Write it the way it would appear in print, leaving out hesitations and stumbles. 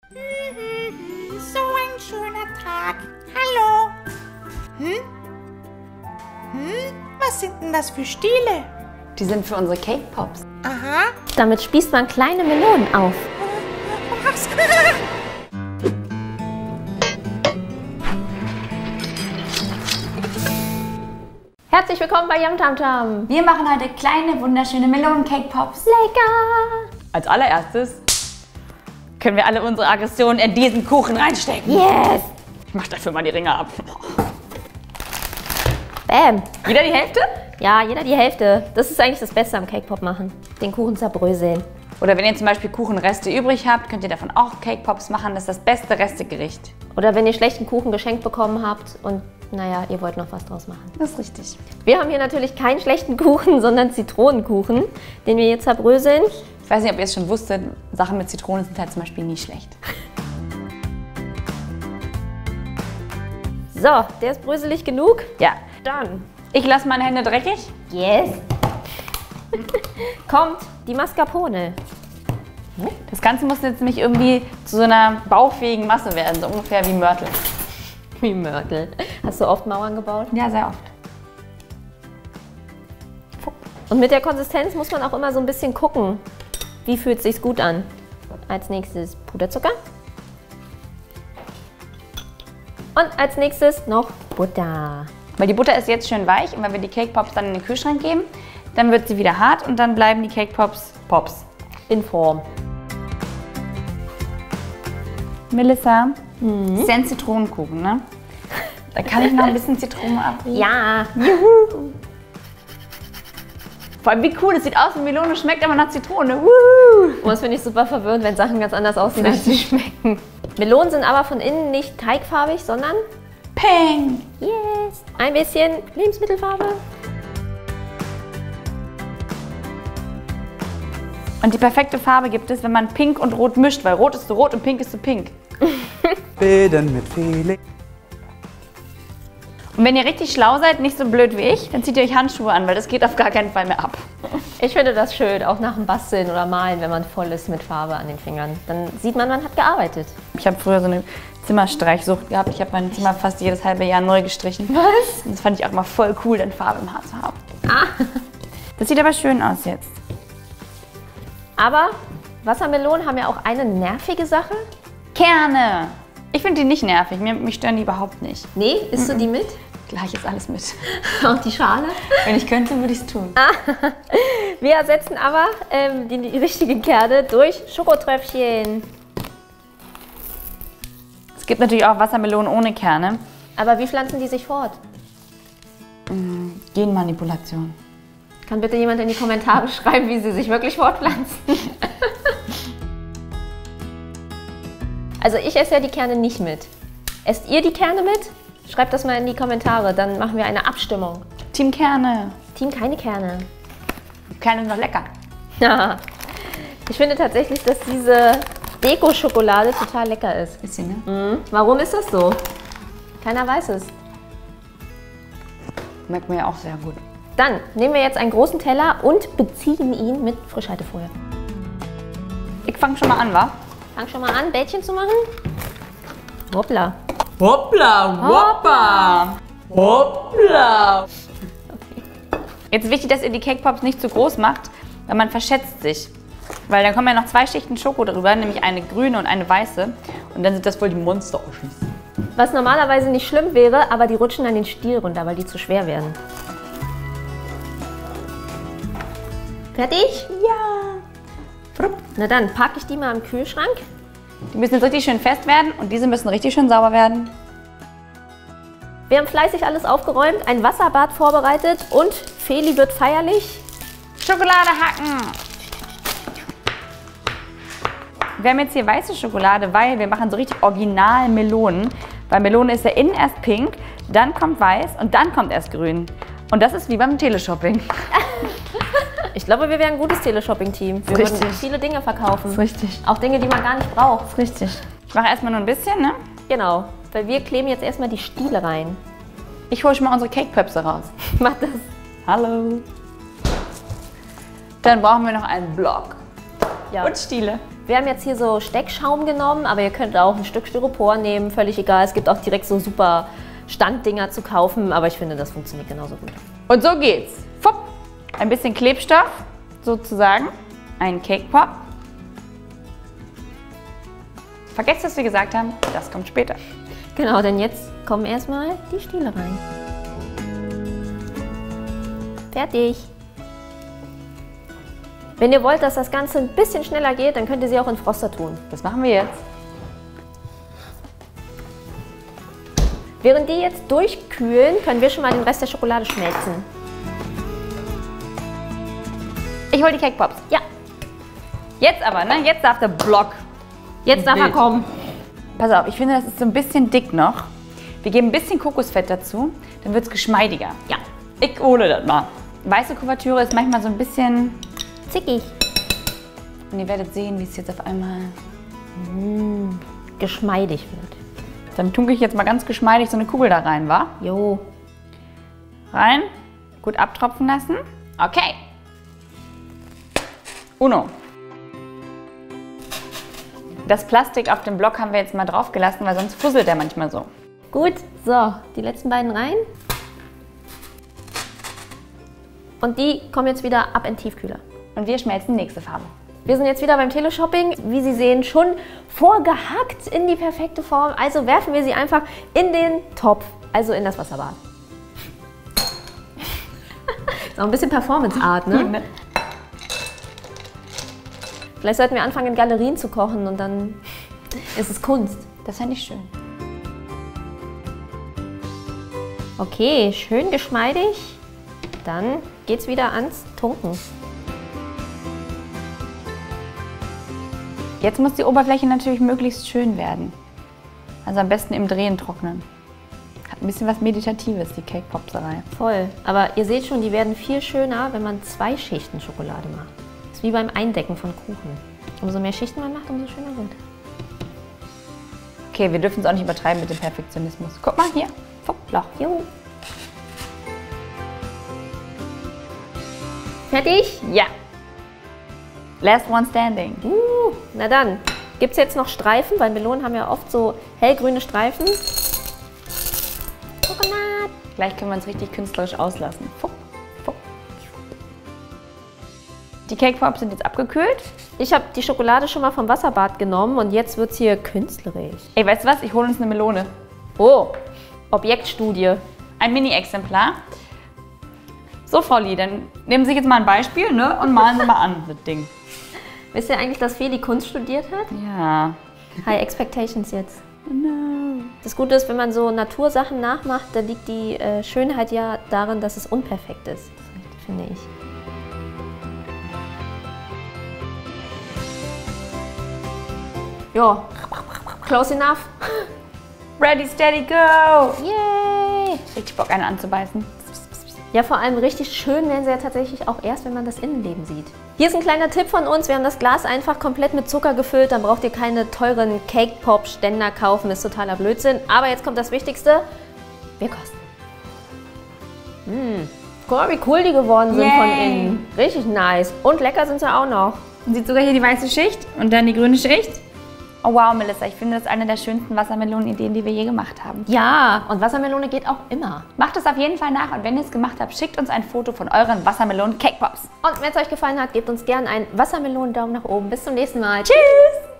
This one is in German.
So ein schöner Tag. Hallo. Was sind denn das für Stiele? Die sind für unsere Cake Pops. Aha. Damit spießt man kleine Melonen auf. Was? Herzlich willkommen bei Yum Tam Tam. Wir machen heute kleine, wunderschöne Melonen-Cake Pops. Lecker! Als allererstes können wir alle unsere Aggressionen in diesen Kuchen reinstecken. Yes! Ich mach dafür mal die Ringe ab. Bam! Jeder die Hälfte? Ja, jeder die Hälfte. Das ist eigentlich das Beste am Cake Pop machen. Den Kuchen zerbröseln. Oder wenn ihr zum Beispiel Kuchenreste übrig habt, könnt ihr davon auch Cake Pops machen. Das ist das beste Restegericht. Oder wenn ihr schlechten Kuchen geschenkt bekommen habt und naja, ihr wollt noch was draus machen. Das ist richtig. Wir haben hier natürlich keinen schlechten Kuchen, sondern Zitronenkuchen, den wir jetzt zerbröseln. Ich weiß nicht, ob ihr es schon wusstet, Sachen mit Zitrone sind halt zum Beispiel nie schlecht. So, der ist bröselig genug. Ja. Dann. Ich lasse meine Hände dreckig. Yes. Kommt die Mascarpone. Das Ganze muss jetzt nämlich irgendwie zu so einer bauchfähigen Masse werden, so ungefähr wie Mörtel. Wie Mörtel. Hast du oft Mauern gebaut? Ja, sehr oft. Und mit der Konsistenz muss man auch immer so ein bisschen gucken, wie fühlt es sich gut an. Als nächstes Puderzucker. Und als nächstes noch Butter. Weil die Butter ist jetzt schön weich und wenn wir die Cake Pops dann in den Kühlschrank geben, dann wird sie wieder hart und dann bleiben die Cake Pops Pops. In Form. Melissa, das ist ja ein Zitronenkuchen, ne? Da kann ich noch ein bisschen Zitrone abriechen. Ja. Juhu! Vor allem wie cool, es sieht aus wie Melone, schmeckt aber nach Zitrone. Wuhu! Und das finde ich super verwirrend, wenn Sachen ganz anders aussehen, als sie schmecken. Melonen sind aber von innen nicht teigfarbig, sondern Peng! yes, ein bisschen Lebensmittelfarbe. Und die perfekte Farbe gibt es, wenn man Pink und Rot mischt, weil Rot ist zu Rot und Pink ist zu Pink. Bilden mit Felix. Und wenn ihr richtig schlau seid, nicht so blöd wie ich, dann zieht ihr euch Handschuhe an, weil das geht auf gar keinen Fall mehr ab. Ich finde das schön, auch nach dem Basteln oder Malen, wenn man voll ist mit Farbe an den Fingern. Dann sieht man, man hat gearbeitet. Ich habe früher so eine Zimmerstreichsucht gehabt. Ich habe mein Zimmer fast jedes halbe Jahr neu gestrichen. Was? Und das fand ich auch mal voll cool, dann Farbe im Haar zu haben. Ah. Das sieht aber schön aus jetzt. Aber Wassermelonen haben ja auch eine nervige Sache. Kerne! Ich finde die nicht nervig, mich stören die überhaupt nicht. Nee, isst du die mit? Gleich ist alles mit. Auch die Schale? Wenn ich könnte, würde ich es tun. Wir ersetzen aber die richtigen Kerne durch Schokotröpfchen. Es gibt natürlich auch Wassermelonen ohne Kerne. Aber wie pflanzen die sich fort? Genmanipulation. Kann bitte jemand in die Kommentare schreiben, wie sie sich wirklich fortpflanzen? Also ich esse ja die Kerne nicht mit. Esst ihr die Kerne mit? Schreibt das mal in die Kommentare, dann machen wir eine Abstimmung. Team Kerne. Team keine Kerne. Kerne sind noch lecker. Ja. Ich finde tatsächlich, dass diese Deko-Schokolade total lecker ist. Bisschen, ne? Warum ist das so? Keiner weiß es. Schmeckt mir ja auch sehr gut. Dann nehmen wir jetzt einen großen Teller und beziehen ihn mit Frischhaltefolie. Ich fange schon mal an, wa? Fang schon mal an, Bällchen zu machen. Hoppla. Hoppla, hoppa! Hoppla! Jetzt ist wichtig, dass ihr die Cake Pops nicht zu groß macht, weil man verschätzt sich. Weil dann kommen ja noch 2 Schichten Schoko drüber, nämlich eine grüne und eine weiße. Und dann sind das wohl die Monster-Oschis. Was normalerweise nicht schlimm wäre, aber die rutschen an den Stiel runter, weil die zu schwer werden. Fertig? Ja! Na dann packe ich die mal im Kühlschrank. Die müssen jetzt richtig schön fest werden und diese müssen richtig schön sauber werden. Wir haben fleißig alles aufgeräumt, ein Wasserbad vorbereitet und Feli wird feierlich Schokolade hacken! Wir haben jetzt hier weiße Schokolade, weil wir machen so richtig original Melonen. Weil Melone ist ja innen erst pink, dann kommt weiß und dann kommt erst grün. Und das ist wie beim Teleshopping. Ich glaube, wir wären ein gutes Teleshopping-Team. Wir würden viele Dinge verkaufen. Das ist richtig. Auch Dinge, die man gar nicht braucht. Das ist richtig. Ich mache erstmal nur ein bisschen, ne? Genau, weil wir kleben jetzt erstmal die Stiele rein. Ich hole schon mal unsere Cake-Pöpse raus. Mach das. Hallo. Dann brauchen wir noch einen Block Ja. und Stiele. Wir haben jetzt hier so Steckschaum genommen, aber ihr könnt auch ein Stück Styropor nehmen, völlig egal. Es gibt auch direkt so super Standdinger zu kaufen, aber ich finde, das funktioniert genauso gut. Und so geht's. Fupp. Ein bisschen Klebstoff, sozusagen. Ein Cake Pop. Vergesst, was wir gesagt haben, das kommt später. Genau, denn jetzt kommen erstmal die Stiele rein. Fertig. Wenn ihr wollt, dass das Ganze ein bisschen schneller geht, dann könnt ihr sie auch in den Froster tun. Das machen wir jetzt. Während die jetzt durchkühlen, können wir schon mal den Rest der Schokolade schmelzen. Ich hole die Cake Pops. Ja, Jetzt aber, ne? Jetzt darf der Block. jetzt darf er Wild. kommen. Pass auf, ich finde, das ist so ein bisschen dick noch. Wir geben ein bisschen Kokosfett dazu, dann wird es geschmeidiger. Ja, Ich hole das mal. Weiße Kuvertüre ist manchmal so ein bisschen... zickig. Und ihr werdet sehen, wie es jetzt auf einmal... Geschmeidig wird. Dann tunke ich jetzt mal ganz geschmeidig so eine Kugel da rein, wa? Jo. Rein, gut abtropfen lassen. Okay. Uno. Das Plastik auf dem Block haben wir jetzt mal drauf gelassen, weil sonst fusselt der manchmal so. Gut, so, die letzten beiden rein. Und die kommen jetzt wieder ab in den Tiefkühler. Und wir schmelzen die nächste Farbe. Wir sind jetzt wieder beim Teleshopping. Wie Sie sehen, schon vorgehackt in die perfekte Form. Also werfen wir sie einfach in den Topf, also in das Wasserbad. Ist auch ein bisschen Performance-Art, ne? Vielleicht sollten wir anfangen, in Galerien zu kochen und dann ist es Kunst. Das fände ich schön. Okay, schön geschmeidig. Dann geht's wieder ans Tunken. Jetzt muss die Oberfläche natürlich möglichst schön werden. Also am besten im Drehen trocknen. Hat ein bisschen was Meditatives, die Cake Popserei. Voll. Aber ihr seht schon, die werden viel schöner, wenn man 2 Schichten Schokolade macht. Das ist wie beim Eindecken von Kuchen. Umso mehr Schichten man macht, umso schöner wird. Okay, wir dürfen es auch nicht übertreiben mit dem Perfektionismus. Guck mal hier. Fupp, Loch. Jo. Fertig? Ja. Last one standing. Na dann. Gibt es jetzt noch Streifen? Weil Melonen haben ja oft so hellgrüne Streifen. Schokolade. Gleich können wir uns richtig künstlerisch auslassen. Fupp, fupp. Die Cake Pops sind jetzt abgekühlt. Ich habe die Schokolade schon mal vom Wasserbad genommen und jetzt wird es hier künstlerisch. Ey, weißt du was? Ich hole uns eine Melone. Oh, Objektstudie. Ein Mini-Exemplar. So, Frau Lee, dann nehmen Sie sich jetzt mal ein Beispiel, ne? Und malen Sie mal an, das Ding. Wisst ihr eigentlich, dass Feli Kunst studiert hat? Ja. High Expectations jetzt. No. Das Gute ist, wenn man so Natursachen nachmacht, da liegt die Schönheit ja darin, dass es unperfekt ist, finde ich. Ja, close enough. Ready, steady, go! Yay! Richtig Bock, eine anzubeißen. Ja, vor allem richtig schön werden sie ja tatsächlich auch erst, wenn man das Innenleben sieht. Hier ist ein kleiner Tipp von uns. Wir haben das Glas einfach komplett mit Zucker gefüllt. Dann braucht ihr keine teuren Cake-Pop-Ständer kaufen. Das ist totaler Blödsinn. Aber jetzt kommt das Wichtigste. Wir kosten. Guck mal, wie cool die geworden sind von innen. Richtig nice. Und lecker sind sie auch noch. Man sieht sogar hier die weiße Schicht und dann die grüne Schicht. Oh wow, Melissa, ich finde das eine der schönsten Wassermelonen-Ideen, die wir je gemacht haben. Ja, und Wassermelone geht auch immer. Macht es auf jeden Fall nach und wenn ihr es gemacht habt, schickt uns ein Foto von euren Wassermelonen-Cake Pops. Und wenn es euch gefallen hat, gebt uns gerne einen Wassermelonen-Daumen nach oben. Bis zum nächsten Mal. Tschüss!